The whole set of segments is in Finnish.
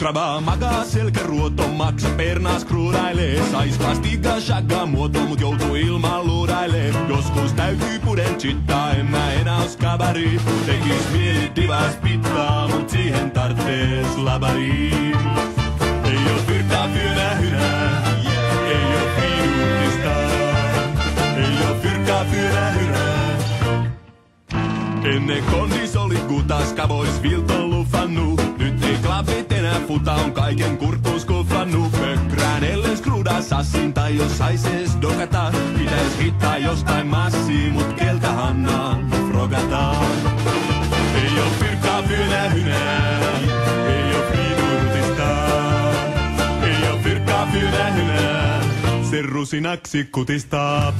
Kraba magaa selkäruoto, maksa pernas kruunailee. Sais plastiikka shagga muoto, mut joutuu ilman luurailee. Joskus täytyy puden chittaa, en mä enää os kabari. Tekis mieli divas pittaa, mut siihen tarttees labari. Ei oo fyrkkaa fyönä hynää, ei oo fiidutista. Ei oo fyrkkaa fyönä hynää. Ennen kondis oli kutas, kavois vilton lufannu. Nyt ei klapit enää futa, on kaiken kurkkuus kuflannu. Pökkrään ellen skruudaa sassin, tai jos saises dokata. Pitäis hittaa jostain massi, mut keltä hannaan frogataan. Ei oo fyrkkaa fyönä hynää, ei oo fridurtista. Ei oo fyrkkaa fyönä hynää, sen rusinaksi kutistaa.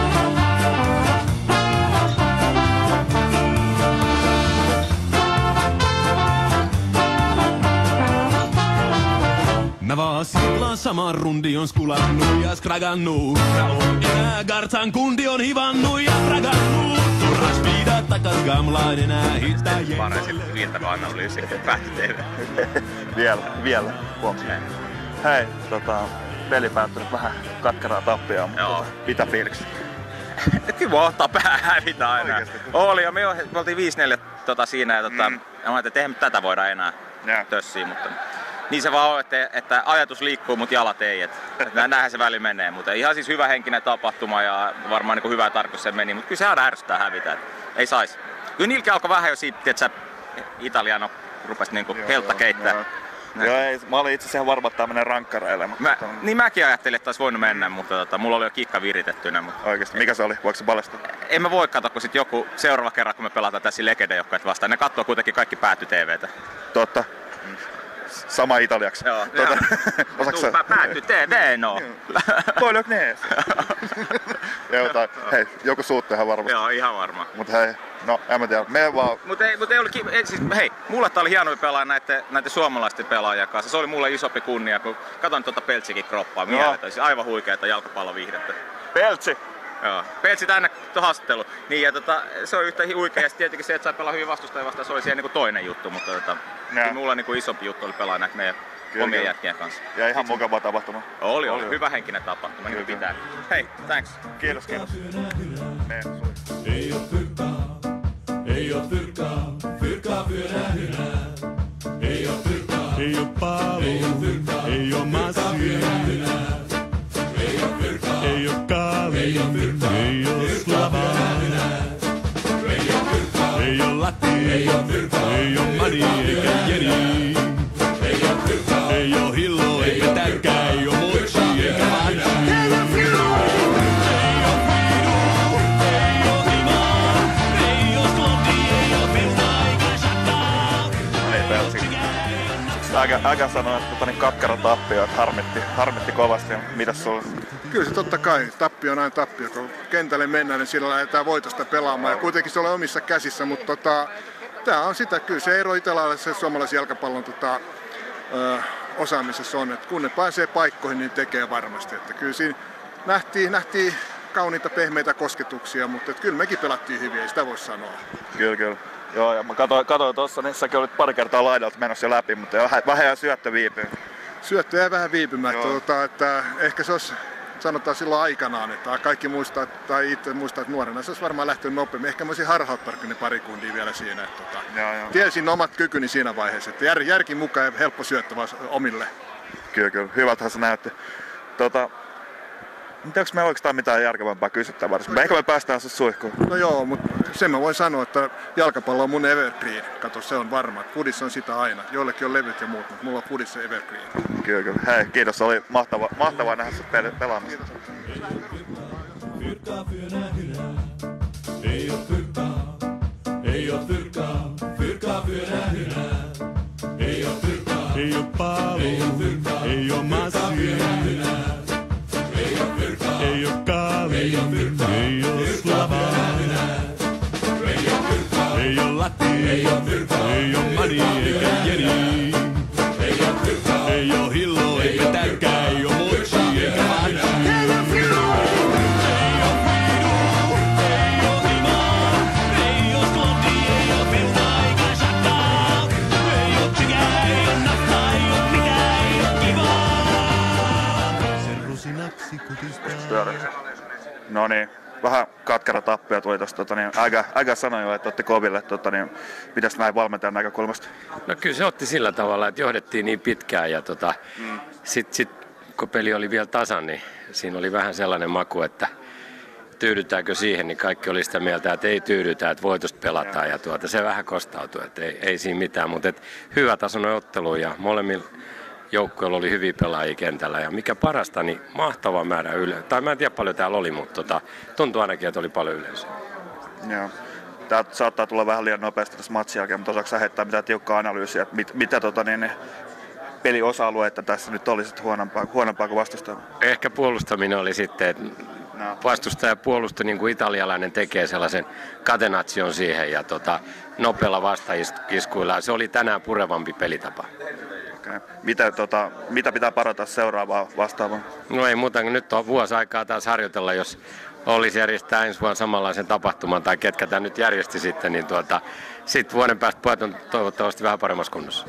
Mä vaan sillan saman rundi on skulannu ja skragannu. Mä oon enää Gartsan kundi on hivannu ja fragannu. Turhas viida takas gamlaan enää hittaa jengolle. Varesin viiltäkö analyysi, päätti teille. Vielä. Huomiseen. Hei, peli päättynyt vähän katkeraa tappia, mutta mitä fiiliksi? Kiva ottaa päähän hävitä aina. Oikeasti. Oli jo, me oltiin 5-4 siinä ja mä ajattelin, että eihän tätä voida enää tössiä, mutta niin se vaan on, että ajatus liikkuu, mutta jalat ei. Että näinhän se väli menee, mutta ihan siis hyvä henkinen tapahtuma ja varmaan niin hyvä tarkoitus se meni, mutta kyllä se aina ärsyttää hävitä, että ei sais. Kyllä niilläkin alkoi vähän jo siitä, että Italiano rupesi niinku heltta keittää. Joo, ei, mä olin itse asiassa varma, että tää menee rankkareille. Niin mäkin ajattelin, että olisi voinut mennä, mutta mulla oli jo kikka viritettynä. Mutta oikeesti, mikä se oli? Voiko se paljastaa? En mä voi katsoa, kun sit joku seuraava kerran, kun me pelataan tässä Legende-joukkoja vastaan, ne katsoo kuitenkin kaikki pääty TV:tä. Totta. Sama italiaksi. Joo. Osaksa? Pääty TV, no. Voidaan nees. Joo, hei, joku suutteehan varmasti. Joo, ihan varma. Mut hei, no en mä tiedä, me vaan... Mut ei ollut siis hei, mulle tää oli hienoa pelaa näiden suomalaisten pelaajien kanssa. Se oli mulle isompi kunnia, kun katon tuota Peltsikin kroppaa. Mieletön, siis aivan huikeeta jalkapalloviihdettä. Peltsi! Joo, Peltsi tänne haastattelu. Niin ja se on yhtä huikea ja tietenkin se, että sai pelaa hyvin vastustajia vastaan, se oli siihen niinku toinen juttu, mutta mulla niinku isompi juttu oli pelaa näitä meidän omien jätkien kanssa. Ja ihan mukava tapahtuma. Oli hyvä henkinen tapahtuma, niin kuin pitää. Hei, thanks. Kiitos. Ei oo fyrkkaa, ei oo fyrkkaa, fyrkkaa fyönä hynää. Ei oo fyrkkaa, ei oo palo, ei oo massia. Ei oo fyrkkaa, ei oo kaali, ei oo slava. Ei oo fyrkkaa, ei oo latti, ei oo mani eikä jeni. Ei oo fyrkkaa, ei oo hillo eikä täkkää, ei oo mochi eikä manchi. Äkä sanoi, että katkera tappio, että harmitti kovasti. Mitäs sulla? Kyllä se totta kai. Tappio on aina tappio. Kun kentälle mennään, niin sillä lähdetään voitosta pelaamaan. Ja kuitenkin se on omissa käsissä, mutta tämä on sitä. Kyllä se ero italialaisessa ja suomalaisen jalkapallon osaamisessa on, että kun ne pääsee paikkoihin, niin tekee varmasti. Että kyllä siinä nähtiin kauniita pehmeitä kosketuksia, mutta kyllä mekin pelattiin hyvin, ei sitä voi sanoa. Kyllä. Joo, ja mä katsoin tuossa, niin säkin olit pari kertaa laidalta menossa jo läpi, mutta vähän syöttö viipyy. Syöttö jäi vähän viipymään, että ehkä se olisi, sanotaan silloin aikanaan, että kaikki muistaa, tai itse muistaa, että nuorena se olisi varmaan lähtenyt nopeammin. Ehkä mä olisin harhauttanut ne pari kundia vielä siinä. Että tiesin omat kykyni siinä vaiheessa, että järki mukaan ja helppo syöttö vaan omille. Kyllä. Hyvältähän se näytti. Onko meillä oikeastaan mitään järkevämpää kysyttävää? Ehkä me päästään se suihkuun. No joo, mutta sen mä voin sanoa, että jalkapallo on mun evergreen. Kato, se on varma. Fudis on sitä aina. Joillekin on levyt ja muut, mutta mulla on Fudis evergreen. Kyllä. Hei, kiitos. Oli mahtavaa nähdä sut pelaamassa. Ei oo fyrkkaa, ei oo fyrkkaa, fyrkkaa fyönä hynää. Ei oo fyrkkaa, ei oo palo, ei oo massia. Ei oo fyrkkaa, ei oo kaali, ei oo slava. Ei oo fyrkkaa, ei oo latti, ei oo mani eikä jeni. Ei oo fyrkkaa, ei oo hillo eikä täkkää, ei oo mochi eikä manchi. No niin, vähän katkera tappio tuli tuosta. Aika sanoi jo, että otti koville. Mitäs näin valmentajan näkökulmasta? No kyllä se otti sillä tavalla, että johdettiin niin pitkään ja sit, kun peli oli vielä tasan, niin siinä oli vähän sellainen maku, että tyydytäänkö siihen, niin kaikki oli sitä mieltä, että ei tyydytä, että voitosta pelataan ja se vähän kostautui, että ei siinä mitään, mutta hyvä tasoinen ottelu ja molemmilla joukkueilla oli hyviä pelaajia kentällä ja mikä parasta, niin mahtava määrä tai mä en tiedä paljon täällä oli, mutta tuntui ainakin, että oli paljon yleisöä. Joo. Tää saattaa tulla vähän liian nopeasti tässä matsin jälkeen, mutta osaatko sä heittää mitään tiukkaa analyysiä, että mitä peliosa-alueita tässä nyt oli sit huonompaa kuin vastustajalla? Ehkä puolustaminen oli sitten, että vastustaja puolusti niin kuin italialainen tekee sellaisen catenation siihen ja nopealla vastaiskuilla. Se oli tänään purevampi pelitapa. Okay. Mitä pitää parata seuraavaa vastaavaa? No ei muuta, nyt on vuosi aikaa taas harjoitella, jos olisi järjestää ensi vuonna samanlaisen tapahtuman tai ketkä tämä nyt järjesti sitten, niin sitten vuoden päästä pojat on toivottavasti vähän paremmassa kunnossa.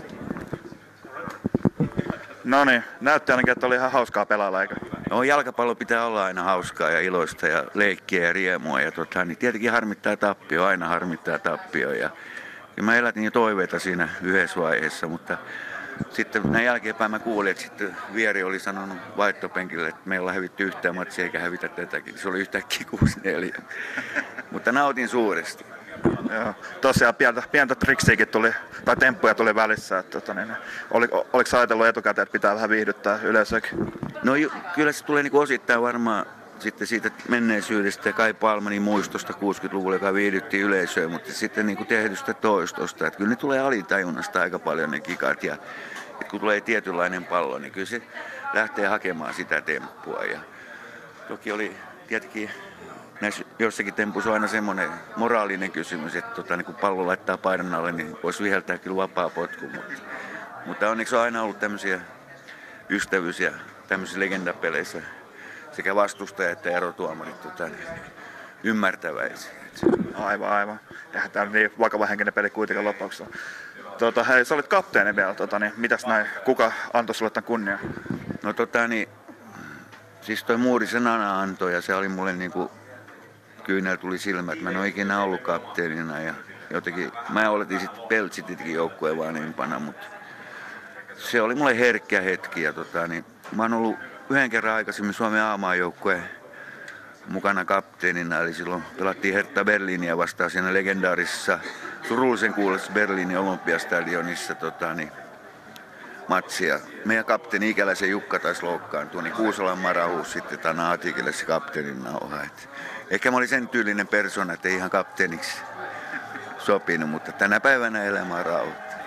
No niin, näytti ainakin, että oli ihan hauskaa pelailla, eikö? No jalkapallo pitää olla aina hauskaa ja iloista ja leikkiä ja riemua ja niin tietenkin harmittaa tappio, aina harmittaa tappio ja mä elätin jo toiveita siinä yhdessä vaiheessa, mutta sitten näin jälkeenpäin mä kuulin, että sitten Vieri oli sanonut vaihtopenkille, että meillä on hävitty yhtään matsia eikä hävitä tätäkin. Se oli yhtäkkiä 6-4, mutta nautin suuresti. Joo, tosiaan pientä triksiäkin tuli, tai temppuja tuli välissä. Oliko sä ajatellut etukäteen, että pitää vähän viihdyttää yleisöäkin? No kyllä se tulee niinku osittain varmaan sitten siitä menneisyydestä ja Kai Palmanin muistosta 60-luvulla, joka viihdytti yleisöä, mutta sitten niinku tehdystä toistosta. Että kyllä ne tulee alitajunnasta aika paljon ne kikat ja kun tulee tietynlainen pallo, niin kyllä se lähtee hakemaan sitä temppua. Ja toki oli tietenkin näissä jossakin tempuissa on aina semmoinen moraalinen kysymys, että niin kun pallo laittaa paidan alle, niin voisi viheltää kyllä vapaa potku. Mutta onneksi on aina ollut tämmöisiä ystävyys- ja tämmöisissä legendapeleissä sekä vastustaja että erotuomarit ymmärtäväisiä. Aivan. Eihän tämä niin vakava henkinen peli kuitenkaan lopauksessa. Hei, sä olit kapteeni vielä, mitäs näin, kuka antoi sulle tämän kunnian? No siis toi Muurisen Ana antoi ja se oli mulle niinku kyynel tuli silmät. Mä en ole ikinä ollut kapteenina ja jotenkin, mä oletin sitten Peltsitikin joukkueen vanhimpana, mutta se oli mulle herkkä hetki ja mä oon ollut yhden kerran aikaisemmin Suomen A-maajoukkueen mukana kapteenina, eli silloin pelattiin Hertha Berliiniä vastaan siinä legendaarisessa surullisen kuuluisessa Berliinin Olympiastadionissa matsia. Meidän kapteeni Ikäläisen Jukka taisi loukkaantua, niin Kuusalan Marahuus sitten tämän Aatikille se kapteenin nauha. Ehkä mä olin sen tyylinen persona, että ei ihan kapteeniksi sopinut, mutta tänä päivänä elämä on rauhoittaa.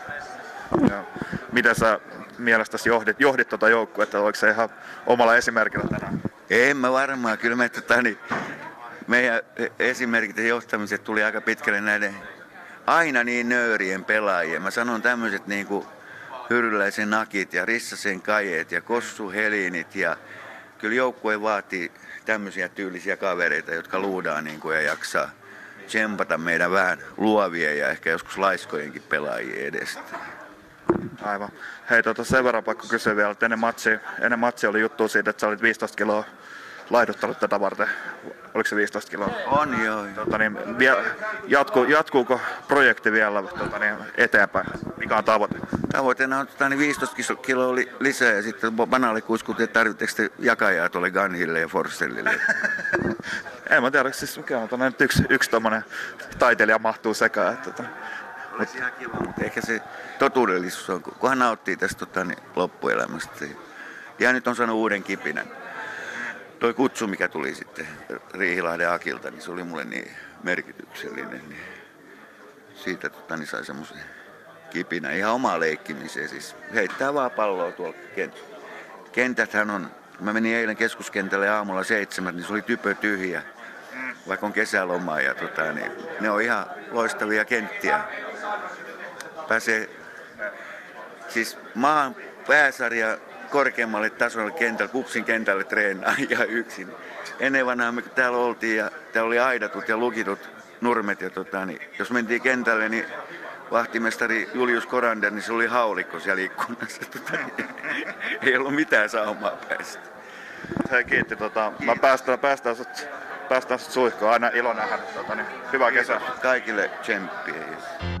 Miten sä mielestäsi johdit tuota joukkuetta? Oliko se ihan omalla esimerkillä tänään? En mä varmaan. Kyllä meidän esimerkit ja johtamiset tuli aika pitkälle näiden aina niin nöörien pelaajien. Mä sanon tämmöiset niinku Hyryläisen Nakit ja Rissasen Kajeet ja Kossu Helinit ja kyllä joukkue vaatii tämmöisiä tyylisiä kavereita, jotka luudaa niinku ja jaksaa tsempata meidän vähän luovia ja ehkä joskus laiskojenkin pelaajia edestä. Aivan. Hei, sen verran pakko kysyä vielä, että ennen matsia oli juttu siitä, että sä olit 15 kiloa laihduttanut tätä varten. Oliko se 15 kiloa? On joo. Jatkuuko projekti vielä eteenpäin? Mikä on tavoite? Tavoitteena on 15 kiloa lisää ja sitten banaali kuiskut, että tarvitseeko te jakajaa tuolle Gunhille ja Forsellille? En mä tiedä, siis mikä on yksi tommonen taiteilija mahtuu sekaan. Olisi ihan kiva, mutta ehkä se totuudellisuus on, kunhan nauttii tästä loppuelämästä. Ja nyt on saanut uuden kipinän. Toi kutsu, mikä tuli sitten Riihilahden Akilta, niin se oli mulle niin merkityksellinen. Niin siitä sai semmoisen kipinän ihan omaa leikkimiseen. Siis heittää vaan palloa tuolla kentäthän on. Mä menin eilen keskuskentälle aamulla 7, niin se oli typö tyhjä, vaikka on kesäloma. Ja niin ne on ihan loistavia kenttiä. Pääsee siis maan pääsarja korkeammalle tasolle kentälle, Kupsin kentälle treenaa ihan yksin. Ennen vanhaa me täällä oltiin ja täällä oli aidatut ja lukitut nurmet ja niin jos mentiin kentälle, niin vahtimestari Julius Korander, niin se oli haulikko siellä ikkunassa. Ei ollut mitään saumaa päästä. Hei, kiitti. Mä päästään sut suihkuun. Aina ilo nähdä. Hyvää kesää. Kaikille tsemppiä.